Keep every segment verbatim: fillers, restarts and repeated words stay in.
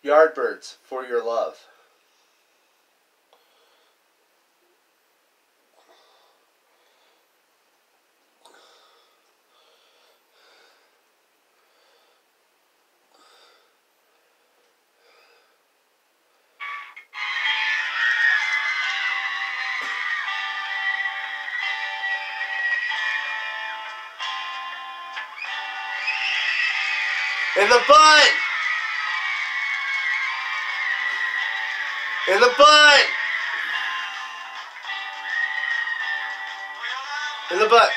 Yardbirds, for your love. In the butt! In the butt! In the butt!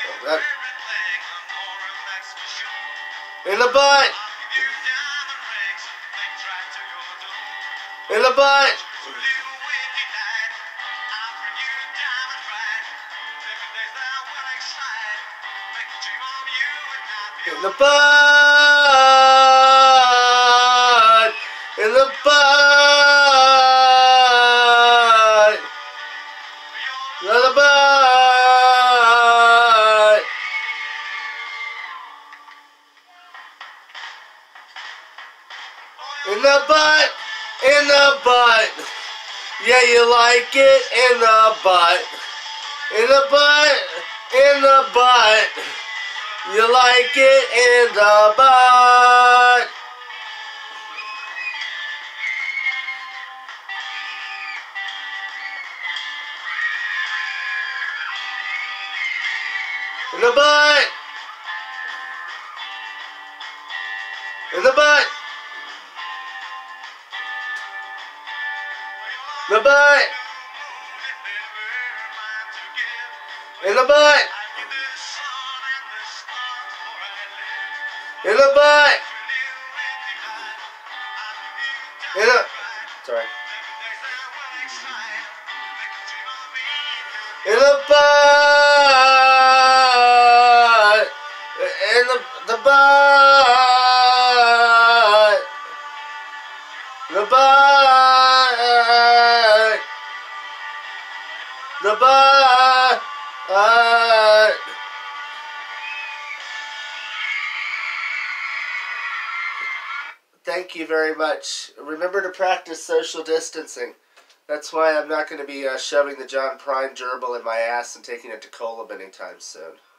In the butt! In the butt! In the butt! In the butt! In the butt! In the butt! In the butt! Yeah, you like it in the butt. In the butt! In the butt! You like it in the butt. In the butt. In the butt. The butt. In the butt. In the butt! In the... Sorry. In the butt! In the, the butt! The butt! The butt! Thank you very much. Remember to practice social distancing. That's why I'm not going to be uh, shoving the John Prine gerbil in my ass and taking it to Kolob anytime soon.